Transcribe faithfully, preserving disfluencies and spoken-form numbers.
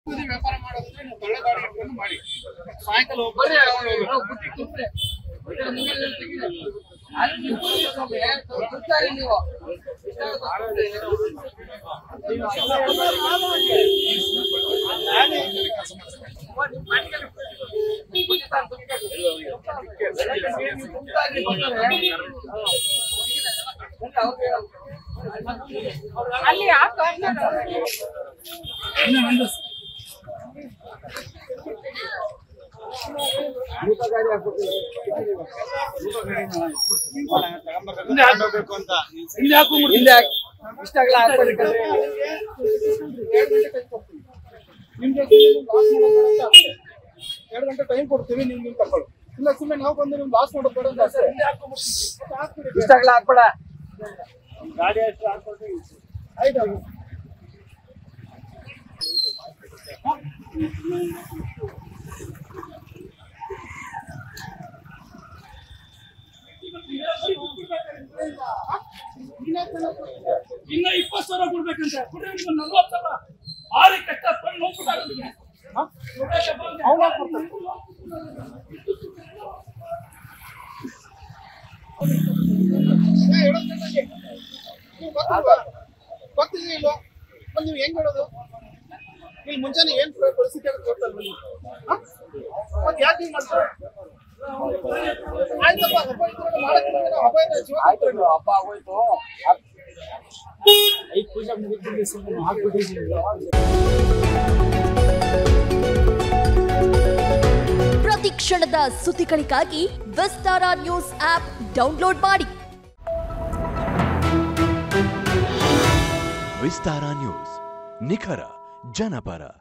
ವ್ಯಾಪಾರ ಮಾಡೋದ್ರೆ ನೀವು ತಳ್ಳ ಗಾಡಿ ಇಟ್ಕೊಂಡು ಮಾಡಿ ಸಾಯಂಕಾಲ ಹೋಗ್ತಾರೆ ನೀವು ಅಲ್ಲಿ ಆ ಇಷ್ಟಾಗಲ್ಲ ಎರಡು ಗಂಟೆ ಟೈಮ್ ಕೊಡ್ತೀವಿ ನೀವು ನೀವು ತಗೊಳ್ಳಿ ಇಲ್ಲ ಸುಮ್ಮನೆ ನಾವು ಬಂದು ನಿಮ್ಗೆ ಲಾಸ್ ಮಾಡೋದು ಬೇಡ ಇಷ್ಟಾಗಲ್ಲ ಹಾಕ್ಬೇಡ ಗಾಡಿ ಅಷ್ಟು ಹಾಕ್ಕೊಡ್ತೀವಿ ಆಯ್ತು ಇನ್ನ ಇಪ್ಪತ್ತು ಸಾವಿರ ಕೊಡ್ಬೇಕಂತ ಕೊಡ್ರಿ ನಲ್ವತ್ತು ಸಾವಿರ ಆರು ಕಷ್ಟಪಟ್ಟು ನೋಡ್ಬಿಟ್ಟಾಗ ಗೊತ್ತಿದೆ ಇಲ್ವಾ ಮತ್ತೆ ನೀವು ಹೆಂಗ್ ಹೇಳೋದು ಇಲ್ಲಿ ಮುಂಚೆನೆ ಏನ್ ಪರಿಸ್ಥಿತಿ ಅಂತ ಗೊತ್ತಲ್ಲ ಮತ್ತೆ ಯಾಕೆ ಹಿಂಗ್ ಮಾಡ್ತಾರೆ ಆಯ್ತಪ್ಪ ಹಬ್ಬ ಇದ್ರೆ ಹಬ್ಬ ಇದೆ ಹಬ್ಬ ಆಗೋಯ್ತು ಐದು ಪೂಜೆ ಮುಗಿದ್ಬಿಟ್ಟು ಸ್ವಲ್ಪ ಹಾಕ್ಬಿಟ್ಟಿದ್ದೀವಿ ಪ್ರತಿ ಕ್ಷಣದ ಸುದ್ದಿಗಳಿಗಾಗಿ ವಿಸ್ತಾರ ನ್ಯೂಸ್ ಆಪ್ ಡೌನ್ಲೋಡ್ ಮಾಡಿ. ವಿಸ್ತಾರ ನ್ಯೂಸ್ ನಿಖರ ಜನಪರ.